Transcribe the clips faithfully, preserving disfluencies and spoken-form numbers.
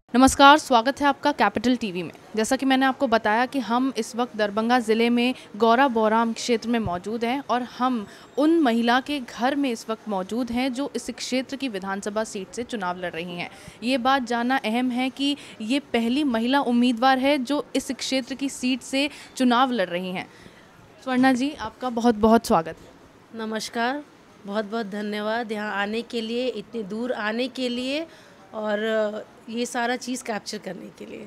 नमस्कार, स्वागत है आपका कैपिटल टीवी में। जैसा कि मैंने आपको बताया कि हम इस वक्त दरभंगा ज़िले में गौरा बौराम क्षेत्र में मौजूद हैं और हम उन महिला के घर में इस वक्त मौजूद हैं जो इस क्षेत्र की विधानसभा सीट से चुनाव लड़ रही हैं। ये बात जानना अहम है कि ये पहली महिला उम्मीदवार है जो इस क्षेत्र की सीट से चुनाव लड़ रही हैं। स्वर्णा जी, आपका बहुत बहुत स्वागत है। नमस्कार, बहुत बहुत धन्यवाद यहाँ आने के लिए, इतनी दूर आने के लिए और ये सारा चीज़ कैप्चर करने के लिए।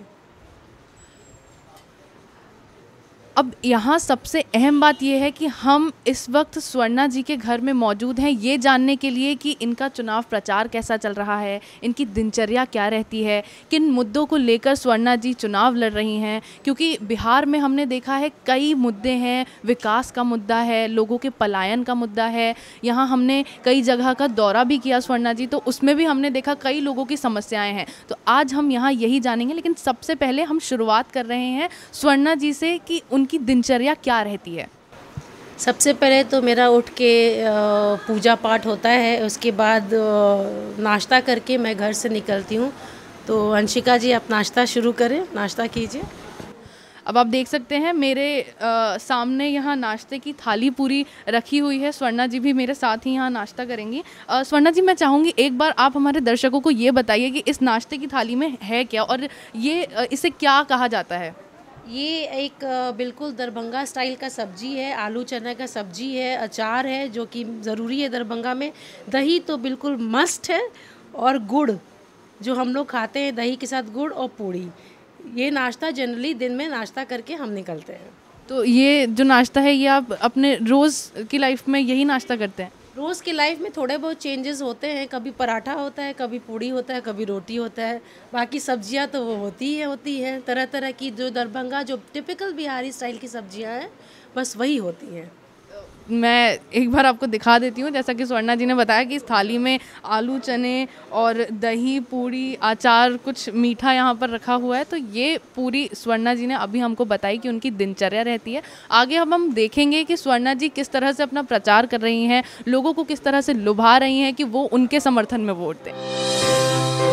अब यहाँ सबसे अहम बात यह है कि हम इस वक्त स्वर्णा जी के घर में मौजूद हैं ये जानने के लिए कि इनका चुनाव प्रचार कैसा चल रहा है, इनकी दिनचर्या क्या रहती है, किन मुद्दों को लेकर स्वर्णा जी चुनाव लड़ रही हैं। क्योंकि बिहार में हमने देखा है कई मुद्दे हैं, विकास का मुद्दा है, लोगों के पलायन का मुद्दा है। यहाँ हमने कई जगह का दौरा भी किया स्वर्णा जी, तो उसमें भी हमने देखा कई लोगों की समस्याएँ हैं। तो आज हम यहाँ यही जानेंगे, लेकिन सबसे पहले हम शुरुआत कर रहे हैं स्वर्णा जी से कि उनकी दिनचर्या क्या रहती है। सबसे पहले तो मेरा उठ के पूजा पाठ होता है, उसके बाद नाश्ता करके मैं घर से निकलती हूँ। तो अंशिका जी, आप नाश्ता शुरू करें, नाश्ता कीजिए। अब आप देख सकते हैं मेरे आ, सामने यहाँ नाश्ते की थाली पूरी रखी हुई है। स्वर्णा जी भी मेरे साथ ही यहाँ नाश्ता करेंगी। आ, स्वर्णा जी, मैं चाहूँगी एक बार आप हमारे दर्शकों को ये बताइए कि इस नाश्ते की थाली में है क्या और ये इसे क्या कहा जाता है। ये एक बिल्कुल दरभंगा स्टाइल का सब्जी है, आलू चना का सब्जी है, अचार है जो कि ज़रूरी है दरभंगा में, दही तो बिल्कुल मस्ट है, और गुड़ जो हम लोग खाते हैं दही के साथ गुड़ और पूड़ी। ये नाश्ता जनरली दिन में नाश्ता करके हम निकलते हैं। तो ये जो नाश्ता है ये आप अपने रोज़ की लाइफ में यही नाश्ता करते हैं? रोज़ की लाइफ में थोड़े बहुत चेंजेस होते हैं, कभी पराठा होता है, कभी पूड़ी होता है, कभी रोटी होता है। बाकी सब्जियां तो वो होती ही होती हैं, तरह तरह की जो दरभंगा जो टिपिकल बिहारी स्टाइल की सब्जियां हैं बस वही होती हैं। मैं एक बार आपको दिखा देती हूँ। जैसा कि स्वर्णा जी ने बताया कि इस थाली में आलू चने और दही, पूड़ी, अचार, कुछ मीठा यहाँ पर रखा हुआ है। तो ये पूरी स्वर्णा जी ने अभी हमको बताई कि उनकी दिनचर्या रहती है। आगे अब हम देखेंगे कि स्वर्णा जी किस तरह से अपना प्रचार कर रही हैं, लोगों को किस तरह से लुभा रही हैं कि वो उनके समर्थन में वोट दें।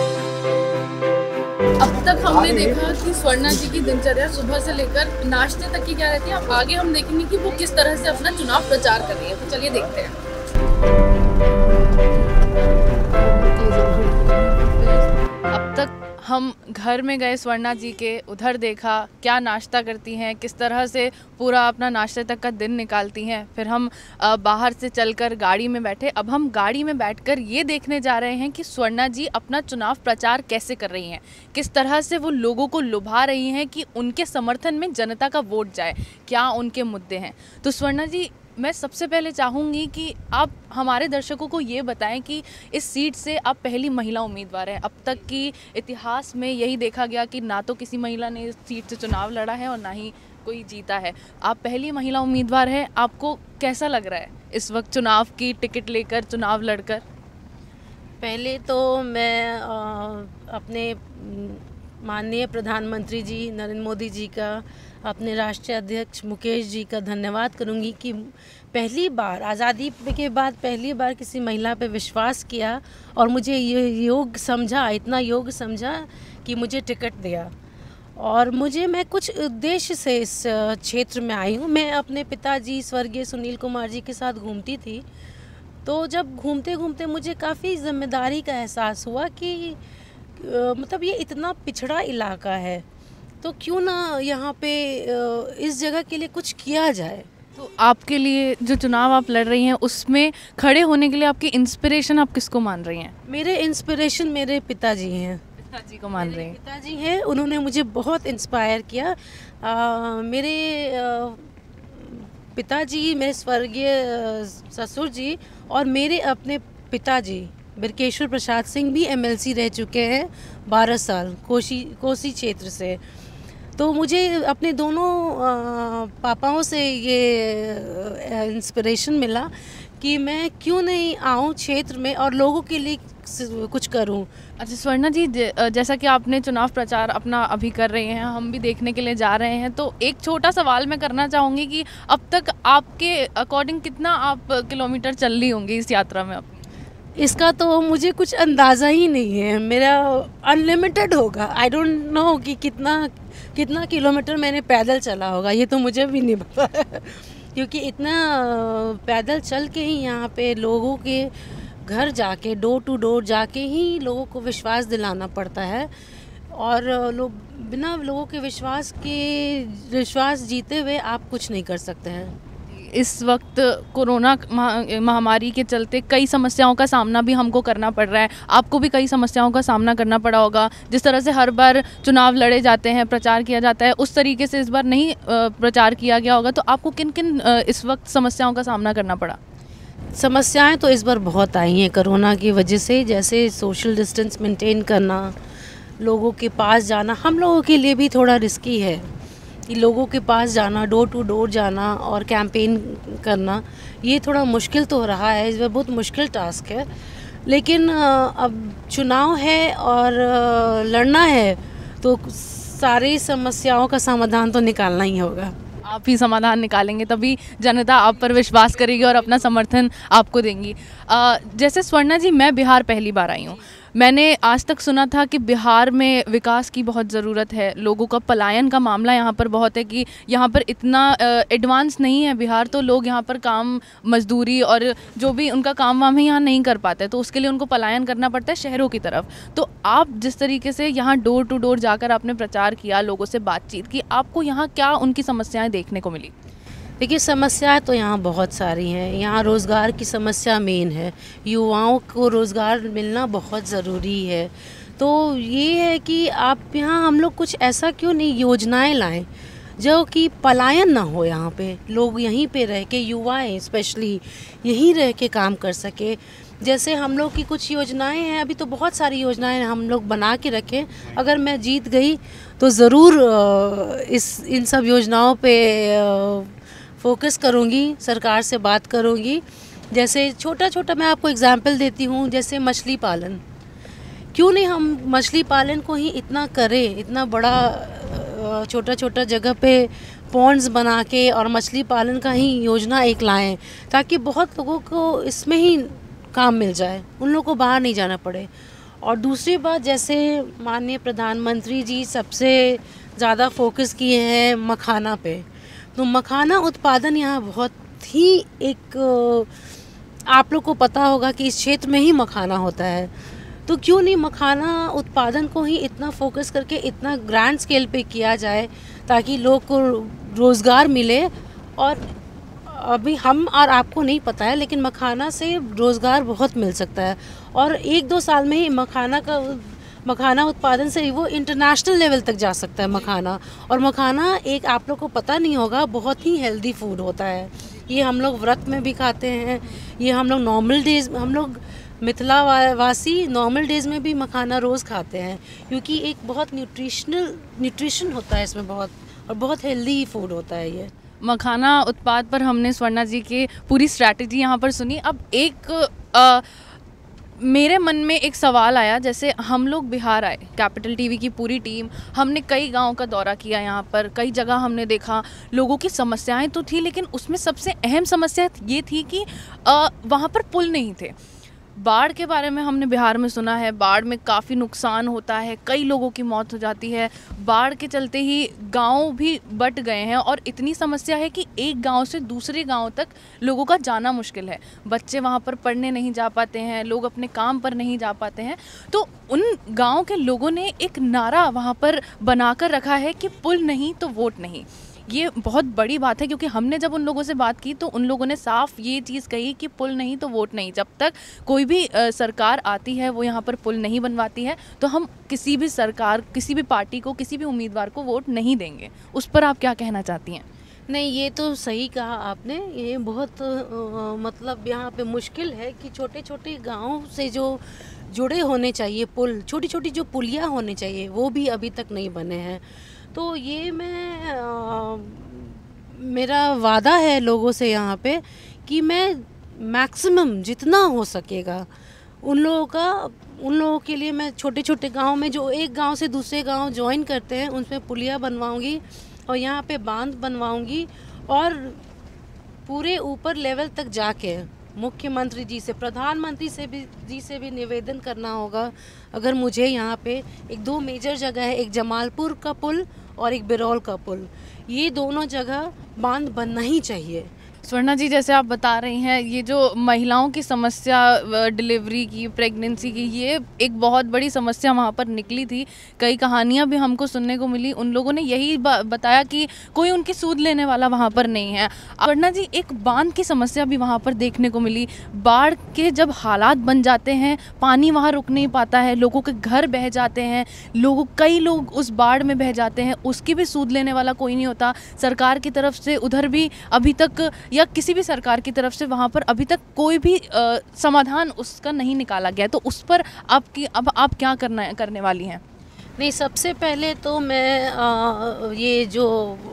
अब तक हमने देखा कि स्वर्णा जी की दिनचर्या सुबह से लेकर नाश्ते तक की क्या रहती है। अब आगे हम देखेंगे कि वो किस तरह से अपना चुनाव प्रचार कर रही है। तो चलिए देखते हैं। अब तक हम घर में गए स्वर्णा जी के, उधर देखा क्या नाश्ता करती हैं, किस तरह से पूरा अपना नाश्ते तक का दिन निकालती हैं। फिर हम बाहर से चलकर गाड़ी में बैठे। अब हम गाड़ी में बैठकर ये देखने जा रहे हैं कि स्वर्णा जी अपना चुनाव प्रचार कैसे कर रही हैं, किस तरह से वो लोगों को लुभा रही हैं कि उनके समर्थन में जनता का वोट जाए, क्या उनके मुद्दे हैं। तो स्वर्णा जी, मैं सबसे पहले चाहूँगी कि आप हमारे दर्शकों को ये बताएं कि इस सीट से आप पहली महिला उम्मीदवार हैं। अब तक की इतिहास में यही देखा गया कि ना तो किसी महिला ने इस सीट से चुनाव लड़ा है और ना ही कोई जीता है। आप पहली महिला उम्मीदवार हैं, आपको कैसा लग रहा है इस वक्त चुनाव की टिकट लेकर, चुनाव लड़कर? पहले तो मैं आ, अपने माननीय प्रधानमंत्री जी नरेंद्र मोदी जी का, अपने राष्ट्रीय अध्यक्ष मुकेश जी का धन्यवाद करूंगी कि पहली बार आज़ादी के बाद पहली बार किसी महिला पे विश्वास किया और मुझे ये योग समझा, इतना योग समझा कि मुझे टिकट दिया। और मुझे मैं कुछ उद्देश्य से इस क्षेत्र में आई हूँ। मैं अपने पिताजी स्वर्गीय सुनील कुमार जी के साथ घूमती थी, तो जब घूमते घूमते मुझे काफ़ी जिम्मेदारी का एहसास हुआ कि मतलब ये इतना पिछड़ा इलाका है, तो क्यों ना यहाँ पे इस जगह के लिए कुछ किया जाए। तो आपके लिए जो चुनाव आप लड़ रही हैं उसमें खड़े होने के लिए आपकी इंस्पिरेशन आप किसको मान रही हैं? मेरे इंस्पिरेशन मेरे पिताजी हैं। पिताजी को मान रही हैं? पिताजी हैं, उन्होंने मुझे बहुत इंस्पायर किया। आ, मेरे आ, पिताजी, मेरे स्वर्गीय ससुर जी और मेरे अपने पिताजी बिरकेश्वर प्रसाद सिंह भी एमएलसी रह चुके हैं बारह साल कोसी कोसी क्षेत्र से। तो मुझे अपने दोनों पापाओं से ये इंस्पिरेशन मिला कि मैं क्यों नहीं आऊँ क्षेत्र में और लोगों के लिए कुछ करूं। अच्छा स्वर्णा जी, जैसा कि आपने चुनाव प्रचार अपना अभी कर रहे हैं, हम भी देखने के लिए जा रहे हैं, तो एक छोटा सवाल मैं करना चाहूँगी कि अब तक आपके अकॉर्डिंग कितना आप किलोमीटर चल रही होंगी इस यात्रा में? अब इसका तो मुझे कुछ अंदाज़ा ही नहीं है। मेरा अनलिमिटेड होगा। आई डोंट नो कि कितना कितना किलोमीटर मैंने पैदल चला होगा, ये तो मुझे भी नहीं पता है। क्योंकि इतना पैदल चल के ही यहाँ पे लोगों के घर जाके, डोर टू डोर जाके ही लोगों को विश्वास दिलाना पड़ता है। और लोग बिना लोगों के विश्वास के विश्वास जीते हुए आप कुछ नहीं कर सकते हैं। इस वक्त कोरोना महा- महामारी के चलते कई समस्याओं का सामना भी हमको करना पड़ रहा है। आपको भी कई समस्याओं का सामना करना पड़ा होगा। जिस तरह से हर बार चुनाव लड़े जाते हैं, प्रचार किया जाता है, उस तरीके से इस बार नहीं अ, प्रचार किया गया होगा। तो आपको किन किन अ, इस वक्त समस्याओं का सामना करना पड़ा? समस्याएं तो इस बार बहुत आई हैं कोरोना की वजह से। जैसे सोशल डिस्टेंस मेंटेन करना, लोगों के पास जाना हम लोगों के लिए भी थोड़ा रिस्की है कि लोगों के पास जाना, डोर टू डोर जाना और कैंपेन करना, ये थोड़ा मुश्किल तो रहा है। इस बार बहुत मुश्किल टास्क है। लेकिन अब चुनाव है और लड़ना है तो सारी समस्याओं का समाधान तो निकालना ही होगा। आप ही समाधान निकालेंगे, तभी जनता आप पर विश्वास करेगी और अपना समर्थन आपको देंगी। अ, जैसे स्वर्णा जी, मैं बिहार पहली बार आई हूँ। मैंने आज तक सुना था कि बिहार में विकास की बहुत ज़रूरत है। लोगों का पलायन का मामला यहाँ पर बहुत है कि यहाँ पर इतना एडवांस नहीं है बिहार, तो लोग यहाँ पर काम, मजदूरी और जो भी उनका काम वाम है यहाँ नहीं कर पाते, तो उसके लिए उनको पलायन करना पड़ता है शहरों की तरफ। तो आप जिस तरीके से यहाँ डोर टू डोर जाकर आपने प्रचार किया, लोगों से बातचीत की, आपको यहाँ क्या उनकी समस्याएँ देखने को मिली? देखिए, समस्याएं तो यहाँ बहुत सारी हैं। यहाँ रोज़गार की समस्या मेन है। युवाओं को रोज़गार मिलना बहुत ज़रूरी है। तो ये है कि आप यहाँ हम लोग कुछ ऐसा क्यों नहीं योजनाएं लाएं जो कि पलायन ना हो। यहाँ पे लोग यहीं पे रह के, युवाएं स्पेशली यहीं रह के काम कर सके। जैसे हम लोग की कुछ योजनाएं हैं, अभी तो बहुत सारी योजनाएं हम लोग बना के रखें। अगर मैं जीत गई तो ज़रूर इस इन सब योजनाओं पे फोकस करूँगी, सरकार से बात करूँगी। जैसे छोटा छोटा मैं आपको एग्जांपल देती हूँ, जैसे मछली पालन। क्यों नहीं हम मछली पालन को ही इतना करें, इतना बड़ा छोटा छोटा जगह पे पॉन्ड्स बना के और मछली पालन का ही योजना एक लाएं, ताकि बहुत लोगों को इसमें ही काम मिल जाए, उन लोगों को बाहर नहीं जाना पड़े। और दूसरी बात, जैसे माननीय प्रधानमंत्री जी सबसे ज़्यादा फोकस किए हैं मखाना पे, तो मखाना उत्पादन यहाँ बहुत ही एक, आप लोग को पता होगा कि इस क्षेत्र में ही मखाना होता है। तो क्यों नहीं मखाना उत्पादन को ही इतना फोकस करके इतना ग्रैंड स्केल पे किया जाए, ताकि लोग को रोज़गार मिले। और अभी हम और आपको नहीं पता है, लेकिन मखाना से रोज़गार बहुत मिल सकता है। और एक दो साल में ही मखाना का मखाना उत्पादन से वो इंटरनेशनल लेवल तक जा सकता है मखाना। और मखाना एक, आप लोग को पता नहीं होगा, बहुत ही हेल्दी फूड होता है। ये हम लोग व्रत में भी खाते हैं, ये हम लोग नॉर्मल डेज, हम लोग मिथिला वासी नॉर्मल डेज में भी मखाना रोज़ खाते हैं, क्योंकि एक बहुत न्यूट्रिशनल न्यूट्रिशन होता है इसमें बहुत, और बहुत हेल्दी फूड होता है ये। मखाना उत्पाद पर हमने स्वर्णा जी की पूरी स्ट्रैटेजी यहाँ पर सुनी। अब एक आ, मेरे मन में एक सवाल आया। जैसे हम लोग बिहार आए, कैपिटल टीवी की पूरी टीम, हमने कई गांव का दौरा किया, यहाँ पर कई जगह हमने देखा, लोगों की समस्याएं तो थी, लेकिन उसमें सबसे अहम समस्या ये थी कि आ, वहाँ पर पुल नहीं थे। बाढ़ के बारे में हमने बिहार में सुना है, बाढ़ में काफ़ी नुकसान होता है, कई लोगों की मौत हो जाती है। बाढ़ के चलते ही गांव भी बट गए हैं और इतनी समस्या है कि एक गांव से दूसरे गांव तक लोगों का जाना मुश्किल है। बच्चे वहां पर पढ़ने नहीं जा पाते हैं, लोग अपने काम पर नहीं जा पाते हैं। तो उन गांव के लोगों ने एक नारा वहां पर बनाकर रखा है कि पुल नहीं तो वोट नहीं। ये बहुत बड़ी बात है, क्योंकि हमने जब उन लोगों से बात की तो उन लोगों ने साफ ये चीज़ कही कि पुल नहीं तो वोट नहीं। जब तक कोई भी आ, सरकार आती है, वो यहाँ पर पुल नहीं बनवाती है, तो हम किसी भी सरकार, किसी भी पार्टी को, किसी भी उम्मीदवार को वोट नहीं देंगे। उस पर आप क्या कहना चाहती हैं? नहीं, ये तो सही कहा आपने। ये बहुत आ, मतलब यहाँ पे मुश्किल है कि छोटे छोटे गाँव से जो जुड़े होने चाहिए पुल, छोटी छोटी जो पुलियाँ होने चाहिए, वो भी अभी तक नहीं बने हैं। तो ये मैं आ, मेरा वादा है लोगों से यहाँ पे कि मैं मैक्सिमम जितना हो सकेगा उन लोगों का उन लोगों के लिए मैं छोटे छोटे गांव में जो एक गांव से दूसरे गांव ज्वाइन करते हैं, उनमें पुलियाँ बनवाऊंगी और यहाँ पे बांध बनवाऊंगी और पूरे ऊपर लेवल तक जाके मुख्यमंत्री जी से, प्रधानमंत्री से भी जी से भी निवेदन करना होगा। अगर मुझे यहाँ पे एक दो मेजर जगह है, एक जमालपुर का पुल और एक बिरौल का पुल, ये दोनों जगह बांध बनना ही चाहिए। स्वर्णा जी, जैसे आप बता रही हैं, ये जो महिलाओं की समस्या डिलीवरी की, प्रेगनेंसी की, ये एक बहुत बड़ी समस्या वहाँ पर निकली थी। कई कहानियाँ भी हमको सुनने को मिली। उन लोगों ने यही बताया कि कोई उनकी सूद लेने वाला वहाँ पर नहीं है। स्वर्णा जी, एक बांध की समस्या भी वहाँ पर देखने को मिली। बाढ़ के जब हालात बन जाते हैं, पानी वहाँ रुक नहीं पाता है, लोगों के घर बह जाते हैं, लोगों कई लोग उस बाढ़ में बह जाते हैं, उसकी भी सूद लेने वाला कोई नहीं होता। सरकार की तरफ से उधर भी अभी तक, या किसी भी सरकार की तरफ से वहाँ पर अभी तक कोई भी आ, समाधान उसका नहीं निकाला गया। तो उस पर आपकी अब आप क्या करना करने वाली हैं? नहीं, सबसे पहले तो मैं आ, ये जो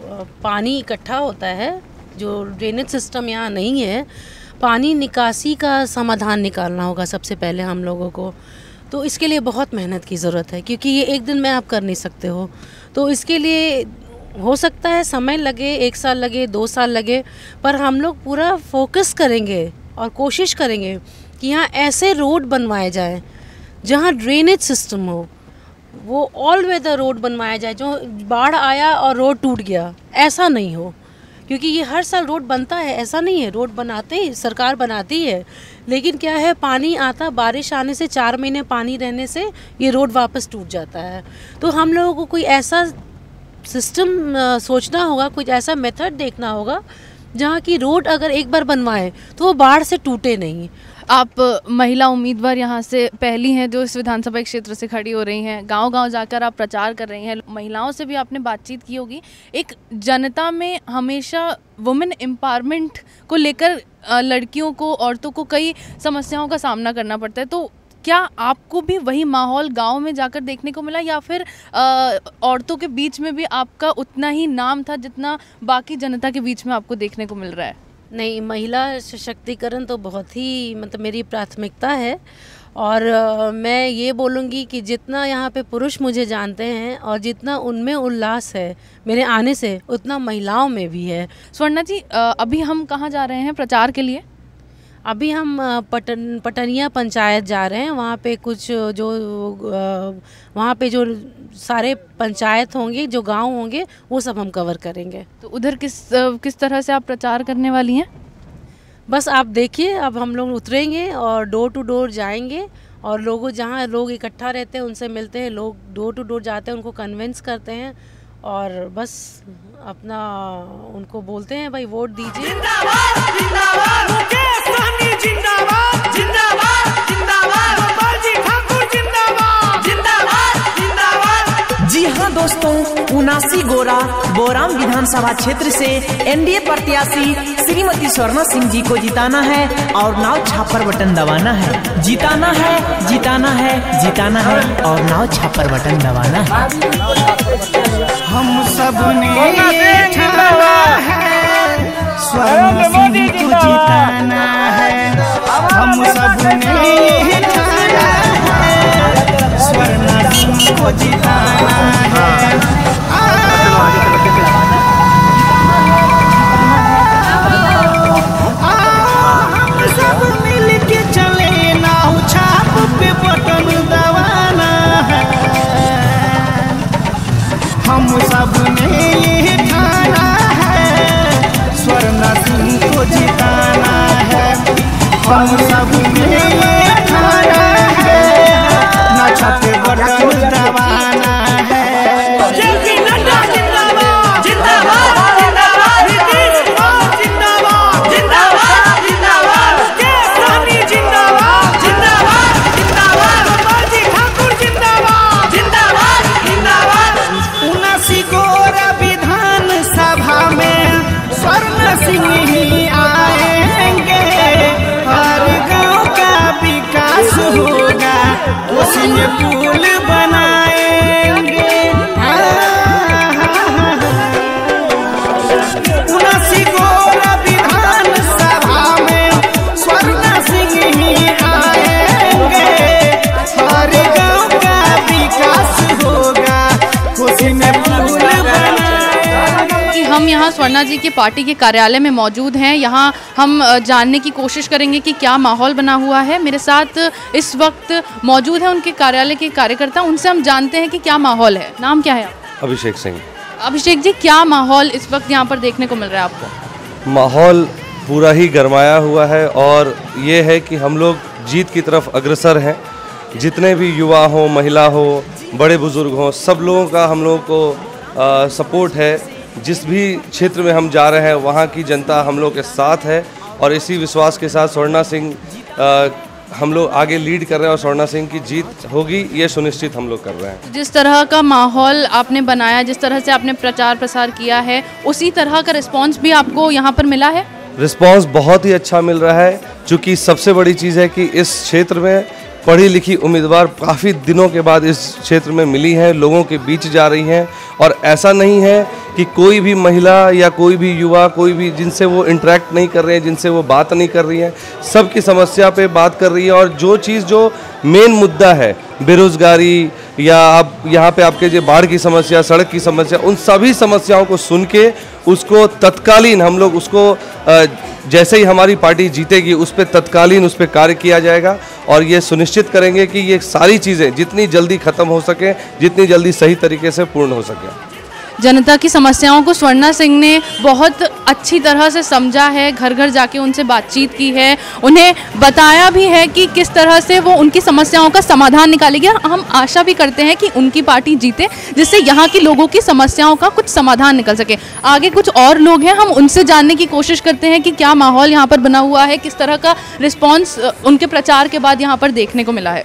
पानी इकट्ठा होता है, जो ड्रेनेज सिस्टम यहाँ नहीं है, पानी निकासी का समाधान निकालना होगा सबसे पहले हम लोगों को। तो इसके लिए बहुत मेहनत की ज़रूरत है, क्योंकि ये एक दिन में आप कर नहीं सकते हो। तो इसके लिए हो सकता है समय लगे, एक साल लगे, दो साल लगे, पर हम लोग पूरा फोकस करेंगे और कोशिश करेंगे कि यहाँ ऐसे रोड बनवाए जाए जहाँ ड्रेनेज सिस्टम हो, वो ऑल वेदर रोड बनवाया जाए। जो बाढ़ आया और रोड टूट गया, ऐसा नहीं हो, क्योंकि ये हर साल रोड बनता है, ऐसा नहीं है। रोड बनाते ही सरकार बनाती है, लेकिन क्या है, पानी आता, बारिश आने से चार महीने पानी रहने से ये रोड वापस टूट जाता है। तो हम लोगों को कोई ऐसा सिस्टम सोचना होगा, कुछ ऐसा मेथड देखना होगा जहाँ की रोड अगर एक बार बनवाए तो वो बाढ़ से टूटे नहीं। आप महिला उम्मीदवार यहाँ से पहली हैं जो इस विधानसभा क्षेत्र से खड़ी हो रही हैं। गांव-गांव जाकर आप प्रचार कर रही हैं, महिलाओं से भी आपने बातचीत की होगी। एक जनता में हमेशा वुमेन एम्पावरमेंट को लेकर लड़कियों को, औरतों को कई समस्याओं का सामना करना पड़ता है। तो क्या आपको भी वही माहौल गांव में जाकर देखने को मिला, या फिर औरतों के बीच में भी आपका उतना ही नाम था जितना बाकी जनता के बीच में आपको देखने को मिल रहा है? नहीं, महिला सशक्तिकरण तो बहुत ही मतलब मेरी प्राथमिकता है। और आ, मैं ये बोलूँगी कि जितना यहाँ पे पुरुष मुझे जानते हैं और जितना उनमें उल्लास है मेरे आने से, उतना महिलाओं में भी है। स्वर्णा जी, अभी हम कहाँ जा रहे हैं प्रचार के लिए? अभी हम पटन पटनिया पंचायत जा रहे हैं। वहाँ पे कुछ जो वहाँ पे जो सारे पंचायत होंगे, जो गांव होंगे, वो सब हम कवर करेंगे। तो उधर किस किस तरह से आप प्रचार करने वाली हैं? बस आप देखिए, अब हम लोग उतरेंगे और डोर टू डोर जाएंगे और लोगों, जहाँ लोग इकट्ठा रहते हैं उनसे मिलते हैं, लोग डोर टू डोर जाते हैं, उनको कन्विंस करते हैं और बस अपना उनको बोलते हैं, भाई वोट दीजिए। जिंदाबाद, जिंदाबाद, मुकेश सहनी जिंदाबाद, जिंदाबाद, जिंदाबाद, गोपाल जी ठाकुर जिंदाबाद, जिंदाबाद, जिंदाबाद। जी हाँ दोस्तों, उनासी गोरा बोराम विधानसभा क्षेत्र से एनडीए प्रत्याशी श्रीमती स्वर्णा सिंह जी को जिताना है और नाव छापर बटन दबाना है। जिताना है, जिताना है, जिताना है और नाव छापर बटन दबाना है। हम सब ने ठाना है, स्वर्णा सिंह को जिताना है। हम सब ने ठाना है, स्वर्णा सिंह को जिताना है। हम सब मिल के चले, नाव छाप पे बटन दबाना है। हम सब ने ये ठाना है, स्वर्णा सिंह को जिताना है। हम सब ने ये ठाना है, ना छापे बटन दबाना है। जेपी नड्डा जिंदाबाद, जिंदाबाद, जिंदाबाद, नीतीश कुमार जिंदाबाद, जिंदाबाद, जिंदाबाद, मुकेश सहनी जिंदाबाद, जिंदाबाद, जिंदाबाद, गोपाल जी ठाकुर जिंदाबाद, जिंदाबाद, जिंदाबाद। उनासी गोरा विधान सभा में स्वर्णा सिंह ही आएंगे, हर गांव का विकास होगा, उसी में पुल बनाएंगे। उनासी गोरा विधान सभा में स्वर्णा सिंह ही आएंगे, हर गांव का विकास होगा, उसी में पुल बनाएंगे। कि हम यहाँ स्वर्णा जी की पार्टी के कार्यालय में मौजूद हैं। यहाँ हम जानने की कोशिश करेंगे कि क्या माहौल बना हुआ है। मेरे साथ इस वक्त मौजूद है उनके कार्यालय के कार्यकर्ता, उनसे हम जानते हैं कि क्या माहौल है। नाम क्या है आपका? अभिषेक सिंह। अभिषेक जी, क्या माहौल इस वक्त यहाँ पर देखने को मिल रहा है आपको? माहौल पूरा ही गरमाया हुआ है और ये है कि हम लोग जीत की तरफ अग्रसर हैं। जितने भी युवा हो, महिला हो, बड़े बुजुर्ग हों, सब लोगों का हम लोगों को आ, सपोर्ट है। जिस भी क्षेत्र में हम जा रहे हैं वहाँ की जनता हम लोग के साथ है और इसी विश्वास के साथ स्वर्णा सिंह आ, हम लोग आगे लीड कर रहे हैं और स्वर्णा सिंह की जीत होगी ये सुनिश्चित हम लोग कर रहे हैं। जिस तरह का माहौल आपने बनाया, जिस तरह से आपने प्रचार प्रसार किया है, उसी तरह का रिस्पांस भी आपको यहाँ पर मिला है? रिस्पांस बहुत ही अच्छा मिल रहा है, क्योंकि सबसे बड़ी चीज़ है कि इस क्षेत्र में पढ़ी लिखी उम्मीदवार काफ़ी दिनों के बाद इस क्षेत्र में मिली हैं, लोगों के बीच जा रही हैं। और ऐसा नहीं है कि कोई भी महिला या कोई भी युवा, कोई भी जिनसे वो इंटरेक्ट नहीं कर रहे हैं, जिनसे वो बात नहीं कर रही हैं, सबकी समस्या पे बात कर रही है। और जो चीज़ जो मेन मुद्दा है, बेरोज़गारी या आप यहाँ पे आपके जो बाढ़ की समस्या, सड़क की समस्या, उन सभी समस्याओं को सुन के उसको तत्कालीन हम लोग उसको जैसे ही हमारी पार्टी जीतेगी उस पर तत्कालीन उस पर कार्य किया जाएगा और ये सुनिश्चित करेंगे कि ये सारी चीज़ें जितनी जल्दी ख़त्म हो सके, जितनी जल्दी सही तरीके से पूर्ण हो सके। जनता की समस्याओं को स्वर्णा सिंह ने बहुत अच्छी तरह से समझा है, घर घर जाके उनसे बातचीत की है, उन्हें बताया भी है कि किस तरह से वो उनकी समस्याओं का समाधान निकालेगी। हम आशा भी करते हैं कि उनकी पार्टी जीते, जिससे यहाँ के लोगों की समस्याओं का कुछ समाधान निकल सके। आगे कुछ और लोग हैं, हम उनसे जानने की कोशिश करते हैं कि क्या माहौल यहाँ पर बना हुआ है, किस तरह का रिस्पॉन्स उनके प्रचार के बाद यहाँ पर देखने को मिला है।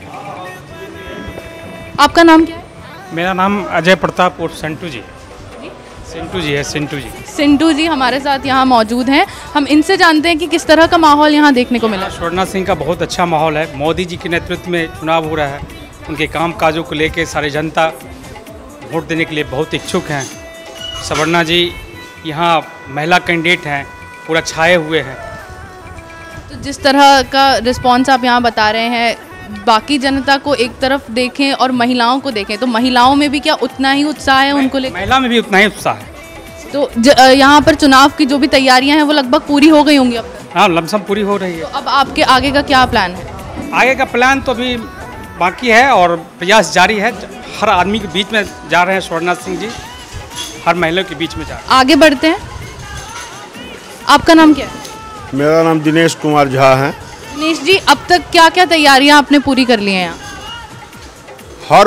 आपका नाम क्या है? मेरा नाम अजय प्रताप उर्फ संटू जी। सिंटू जी है, सिंटू जी। सिंटू जी हमारे साथ यहाँ मौजूद हैं। हम इनसे जानते हैं कि किस तरह का माहौल यहाँ देखने को मिला। स्वर्णा सिंह का बहुत अच्छा माहौल है। मोदी जी के नेतृत्व में चुनाव हो रहा है। उनके काम काजों को लेकर सारी जनता वोट देने के लिए बहुत इच्छुक हैं। स्वर्णा जी यहाँ महिला कैंडिडेट हैं, पूरा छाए हुए हैं। तो जिस तरह का रिस्पॉन्स आप यहाँ बता रहे हैं, बाकी जनता को एक तरफ देखें और महिलाओं को देखें, तो महिलाओं में भी क्या उतना ही उत्साह है उनको लेकर? महिला में भी उतना ही उत्साह है। तो यहाँ पर चुनाव की जो भी तैयारियां हैं वो लगभग पूरी हो गई होंगी अब तक? हाँ, लमसम पूरी हो रही है। तो अब आपके आगे का क्या प्लान है? आगे का प्लान तो अभी बाकी है और प्रयास जारी है। हर आदमी के बीच में जा रहे हैं स्वर्णा सिंह जी, हर महिला के बीच में जा रहे हैं। आगे बढ़ते हैं। आपका नाम क्या है? मेरा नाम दिनेश कुमार झा है। दिनेश जी, अब तक क्या क्या तैयारियां आपने पूरी कर ली हैं यहाँ? हर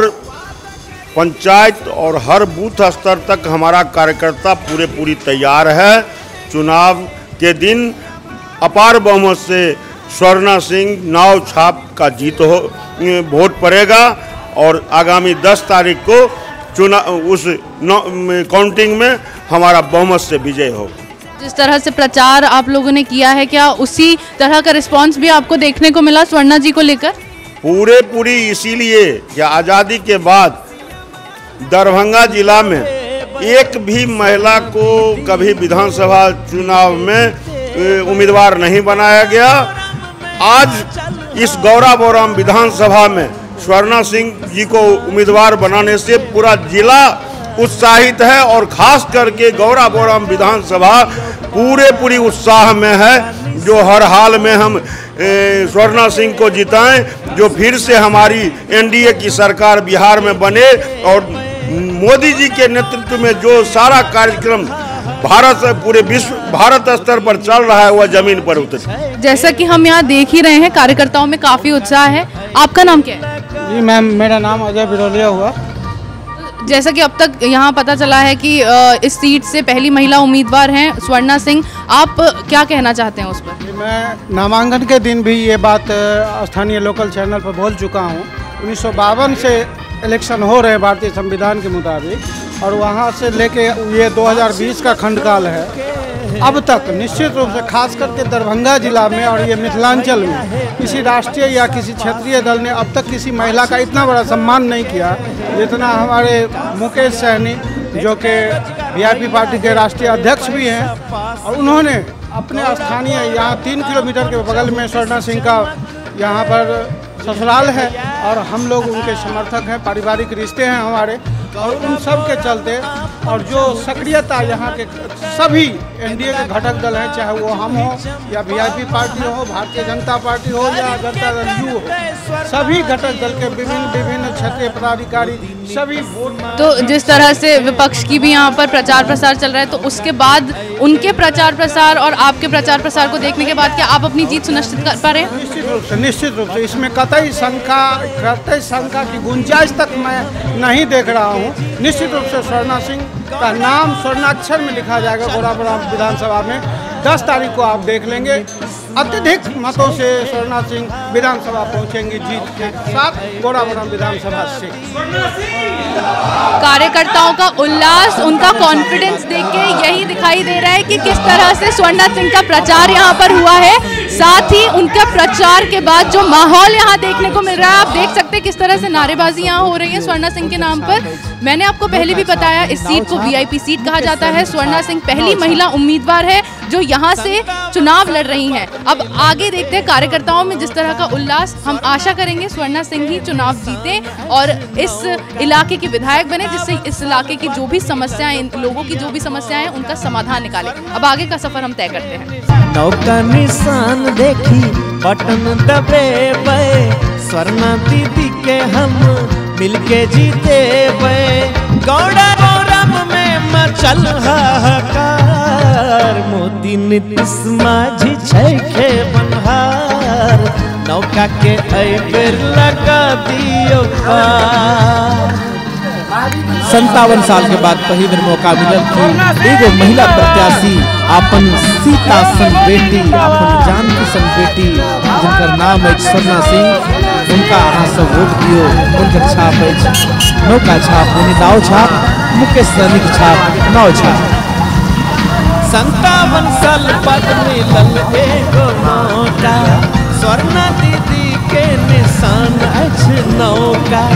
पंचायत और हर बूथ स्तर तक हमारा कार्यकर्ता पूरे पूरी तैयार है। चुनाव के दिन अपार बहुमत से स्वर्णा सिंह नाव छाप का जीत हो वोट पड़ेगा और आगामी दस तारीख को चुनाव उस काउंटिंग में हमारा बहुमत से विजय होगा। जिस तरह से प्रचार आप लोगों ने किया है, क्या उसी तरह का रिस्पांस भी आपको देखने को मिला स्वर्णा जी को लेकर? पूरे पूरी इसीलिए कि आज़ादी के बाद दरभंगा जिला में एक भी महिला को कभी विधानसभा चुनाव में उम्मीदवार नहीं बनाया गया। आज इस गौरा बोराम विधानसभा में स्वर्णा सिंह जी को उम्मीदवार बनाने से पूरा जिला उत्साहित है और खास करके गौरा बोराम विधानसभा पूरे पूरी उत्साह में है। जो हर हाल में हम स्वर्णा सिंह को जिताएं, जो फिर से हमारी एनडीए की सरकार बिहार में बने और मोदी जी के नेतृत्व में जो सारा कार्यक्रम भारत पूरे विश्व भारत स्तर पर चल रहा है वह जमीन पर उतरे। जैसा कि हम यहाँ देख ही रहे हैं, कार्यकर्ताओं में काफी उत्साह है। आपका नाम क्या है? जी मैम, मेरा नाम अजय बिरोलिया हुआ। जैसा कि अब तक यहाँ पता चला है कि इस सीट से पहली महिला उम्मीदवार हैं स्वर्णा सिंह, आप क्या कहना चाहते हैं उस पर? मैं नामांकन के दिन भी ये बात स्थानीय लोकल चैनल पर बोल चुका हूँ। उन्नीस सौ बावन से इलेक्शन हो रहे हैं भारतीय संविधान के मुताबिक और वहाँ से लेके ये दो हज़ार बीस का खंडकाल है। अब तक निश्चित रूप से खास करके दरभंगा जिला में और ये मिथिलांचल में किसी राष्ट्रीय या किसी क्षेत्रीय दल ने अब तक किसी महिला का इतना बड़ा सम्मान नहीं किया जितना हमारे मुकेश सहनी, जो कि वीआईपी पार्टी के राष्ट्रीय अध्यक्ष भी हैं, और उन्होंने अपने स्थानीय यहाँ तीन किलोमीटर के बगल में स्वर्णा सिंह का यहाँ पर ससुराल है और हम लोग उनके समर्थक हैं, पारिवारिक रिश्ते हैं हमारे, और उन सब के चलते और जो सक्रियता यहाँ के सभी एनडीए के घटक दल हैं, चाहे वो हम हो या वीआईपी पार्टी हो, भारतीय जनता पार्टी हो या जनता दल यू हो, सभी घटक दल के विभिन्न विभिन्न क्षेत्रीय पदाधिकारी सभी वोट। तो जिस तरह से विपक्ष की भी यहाँ पर प्रचार प्रसार चल रहा है, तो उसके बाद उनके प्रचार प्रसार और आपके प्रचार प्रसार को देखने के बाद क्या आप अपनी जीत सुनिश्चित कर पा रहे हैं? निश्चित रूप से निश्चित रूप से इसमें कतई शंका कतई शंका की गुंजाइश तक मैं नहीं देख रहा हूँ। निश्चित रूप से स्वर्णा सिंह का नाम स्वर्णाक्षर में लिखा जाएगा गोराबड़ा विधानसभा में। दस तारीख को आप देख लेंगे, अत्यधिक मतों से स्वर्णा सिंह विधानसभा पहुंचेंगी जीत के साथ गोराबड़ा विधानसभा से। कार्यकर्ताओं का उल्लास, उनका कॉन्फिडेंस देख के यही दिखाई दे रहा है कि किस तरह से स्वर्णा सिंह का प्रचार यहाँ पर हुआ है। साथ ही उनके प्रचार के बाद जो माहौल यहाँ देखने को मिल रहा है, आप देख सकते हैं किस तरह से नारेबाजी यहाँ हो रही है स्वर्णा सिंह के नाम पर। मैंने आपको पहले भी बताया, इस सीट को वीआईपी सीट कहा जाता है। स्वर्णा सिंह पहली महिला उम्मीदवार है जो यहाँ से चुनाव लड़ रही हैं। अब आगे देखते हैं कार्यकर्ताओं में जिस तरह का उल्लास, हम आशा करेंगे स्वर्णा सिंह ही चुनाव जीते और इस इलाके के विधायक बने, जिससे इस इलाके की जो भी समस्याएं, लोगों की जो भी समस्याएं हैं, उनका समाधान निकाले। अब आगे का सफर हम तय करते हैं। नौका निशान देखी बटन दबे बे, स्वर्णा दीदी के हम मिलके जीते बे, गौड़ा गौरम में मचल हाहाकार, मोदी नीतीश माझी छैखे बनहार, नौका के ऐबेर लगा दियो पार। संतावन साल के बाद पहली बार मौका मिलल कि एगो महिला प्रत्याशी अपन सीता सन बेटी, अपन जानकी सन बेटी जिनकर नाम है स्वर्णा सिंह, उनका अहाँ सब वोट दियो। उनकर छाप है नौका छाप, यानी दाव छाप, मुकेश सहनी की छाप नाव छाप। संतावन साल बाद मिलल एगो मौका, स्वर्णा दीदी के निशान अछि नौका।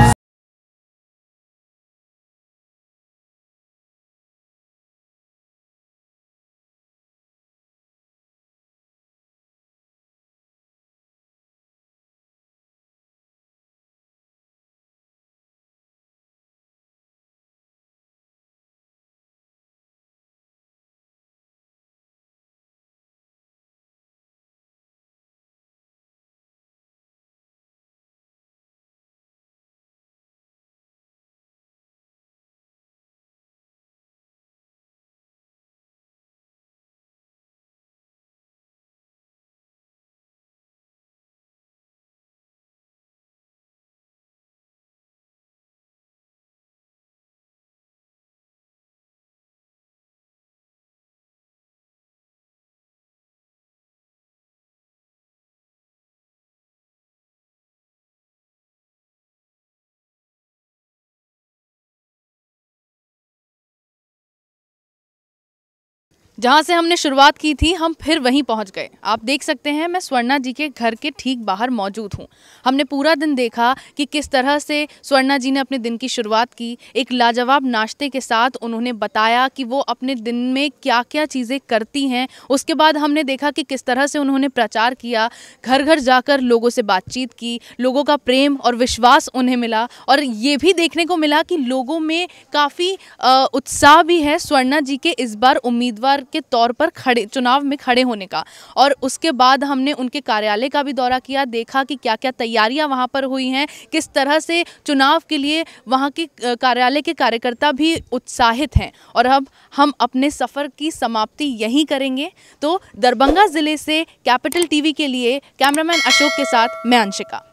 जहाँ से हमने शुरुआत की थी, हम फिर वहीं पहुँच गए। आप देख सकते हैं मैं स्वर्णा जी के घर के ठीक बाहर मौजूद हूँ। हमने पूरा दिन देखा कि किस तरह से स्वर्णा जी ने अपने दिन की शुरुआत की। एक लाजवाब नाश्ते के साथ उन्होंने बताया कि वो अपने दिन में क्या क्या चीज़ें करती हैं। उसके बाद हमने देखा कि किस तरह से उन्होंने प्रचार किया, घर घर जाकर लोगों से बातचीत की, लोगों का प्रेम और विश्वास उन्हें मिला। और ये भी देखने को मिला कि लोगों में काफ़ी उत्साह भी है स्वर्णा जी के इस बार उम्मीदवार के तौर पर खड़े चुनाव में खड़े होने का। और उसके बाद हमने उनके कार्यालय का भी दौरा किया, देखा कि क्या क्या तैयारियां वहां पर हुई हैं, किस तरह से चुनाव के लिए वहां के कार्यालय के कार्यकर्ता भी उत्साहित हैं। और अब हम अपने सफ़र की समाप्ति यहीं करेंगे। तो दरभंगा ज़िले से कैपिटल टीवी के लिए कैमरामैन अशोक के साथ मैं अंशिका।